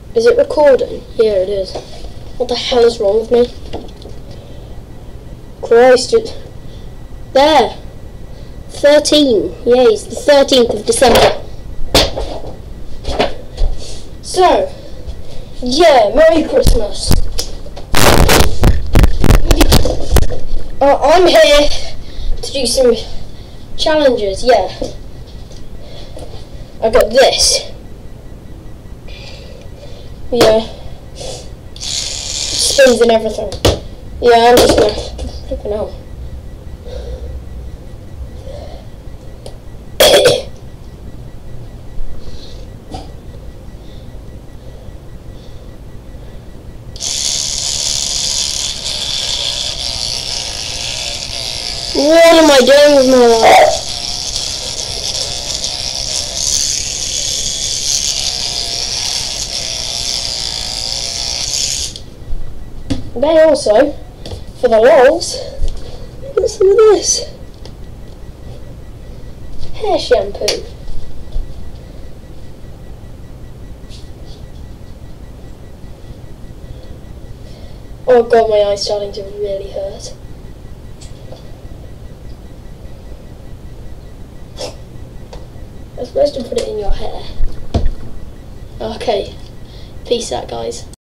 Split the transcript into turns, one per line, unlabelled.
Is it recording? Yeah, it is. What the hell is wrong with me? Christ, there! 13. Yay, it's the 13th of December. So, yeah, Merry Christmas. I'm here to do some challenges, yeah. I got this. Yeah. Spins and everything. Yeah, I'm just gonna flipping out. What am I doing with my life? They also, for the lols, get some of this hair shampoo. Oh god, my eye's starting to really hurt. You're supposed to put it in your hair. Okay, peace out, guys.